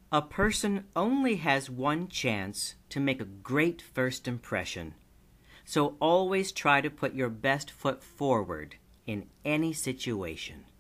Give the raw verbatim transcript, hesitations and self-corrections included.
A person only has one chance to make a great first impression, so always try to put your best foot forward in any situation.